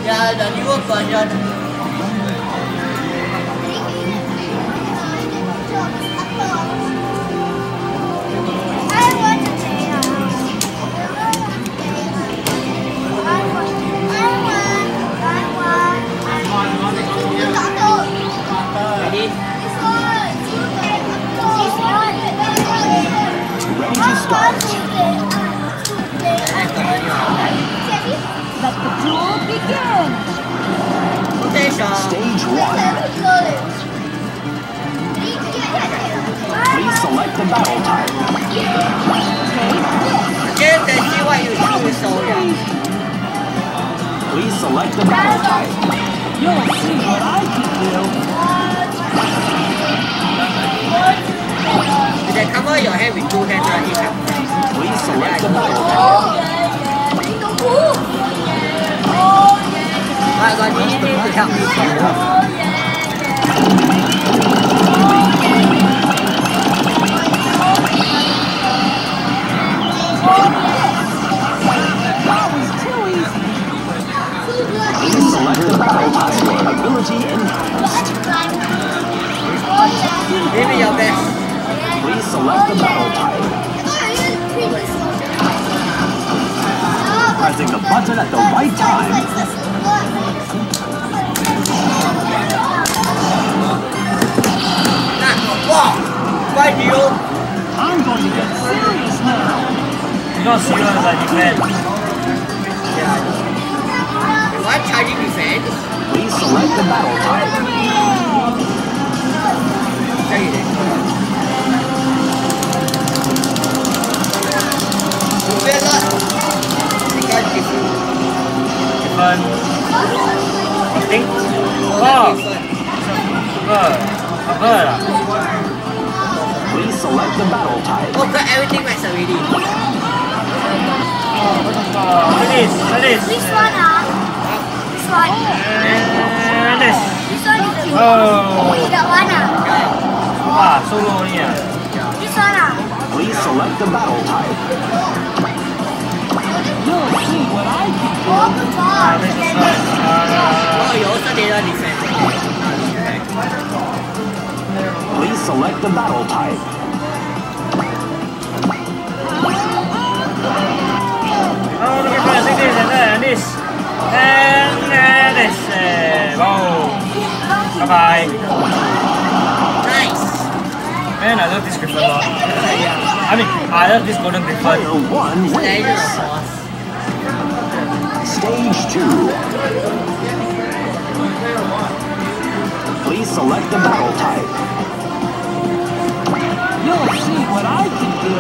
Yeah, the newer version. Ready to start. Let the duel begin! Stage 1. Please select the battle type. Please select the battle type. You'll see what I can do! They cover your head with 2 hands, right? Please select the battle type. I got you need to help me. Please select the battle type. Ability enhanced. Give me your best. Please select the battle type. Pressing the button at the right time. Wow! Why do you? I'm going to get serious now! You're not serious, I defend. What charging defense? Please select the battle type. Different. I think. Oh! Please select the battle type. Oh, got everything max already. Finish. This one, this one. And this. This one is the Oh! that one, Wow, so low here. This one, Please select the battle type. You'll see what I can do! oh, good job. This is right. Oh, you also did a defense. Please select the battle type. Oh, look at that. Take this and this. And this. Wow. Bye-bye. Nice. Man, I love this Griffin a lot. I mean, I love this Golden Griffin. Player 1 wins. Stage 2. Please select the battle type. You'll see what I can do!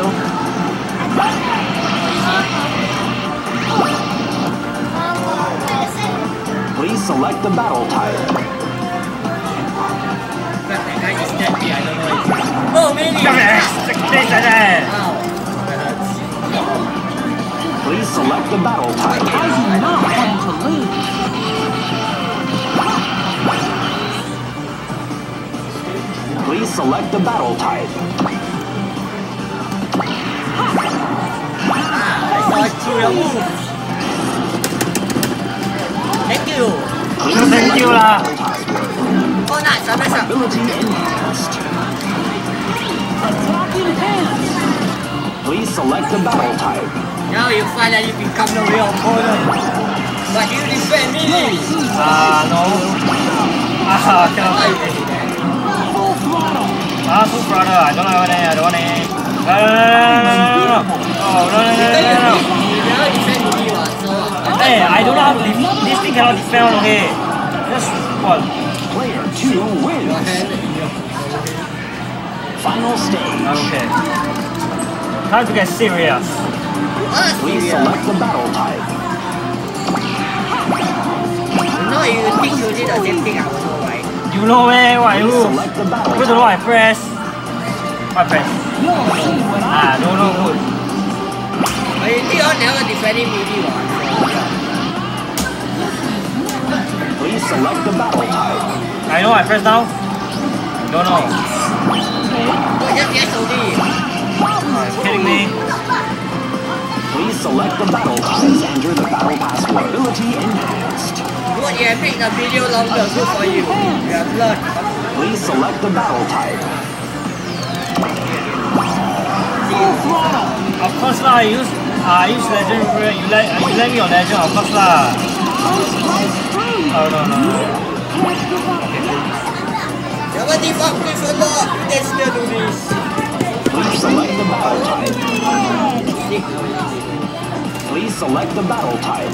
Please select the battle type. That guy is dead here, I don't know. Oh, maybe. Please select the battle type. I do not want to lose! Please select the battle type. I saw your move. Thank you. Please Thank you, select lah. the password. Oh, nice. I messed up. Ability enhanced. Attacking hands! Please select the battle type. Now you finally become the real opponent. But you defend me. No. Cannot. Full throttle! Full throttle. I don't have any. I don't want any. No. Oh, no. You never defend me, so. Hey, I don't know how to defend. This thing cannot defend, okay? Just what? Player 2 wins. Final stage. Okay. Time to get serious. Please select the battle type. No, you think you did the same thing, I will know, right? You know where? What? Please Who? select the battle Who don't know type. I press? What press? You'll see what I Don't know good. But you think you're never defending me, right? Please select the battle type. I know I press now. Don't know. Oh, yes, only. Are you kidding me? Please select the battle type. Enter the battle password. Ability enhanced. You can make the video longer. Good for you. You have learned. Please select the battle type. Full throttle. Of course lah, I use legendary. You let me on legend, of course lah. Oh no. Jangan give up, please Allah. You can still do this. Please select the battle type. Please select the battle type.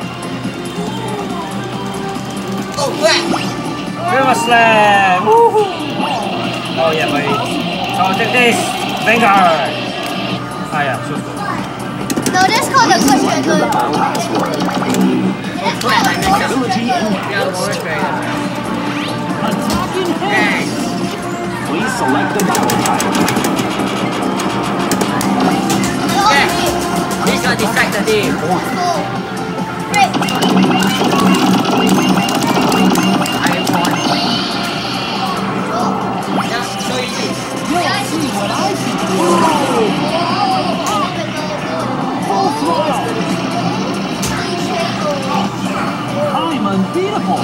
Oh, crap. River Slam! Woohoo! Oh yeah, buddy. So take this! Vanguard! Ah yeah, so good. No, that's called a good trigger. Battle password. Ability enhanced. Attacking hands. Please select the battle type. Yeah. He's gonna distract the team. Great. I am one. Yeah, so easy. You'll see what I can do. Full throttle. I'm unbeatable.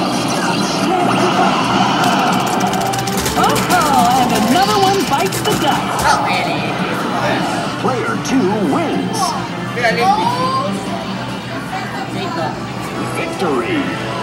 Oh, and another one bites the dust. Oh, really? Player 2 wins. Really? Victory.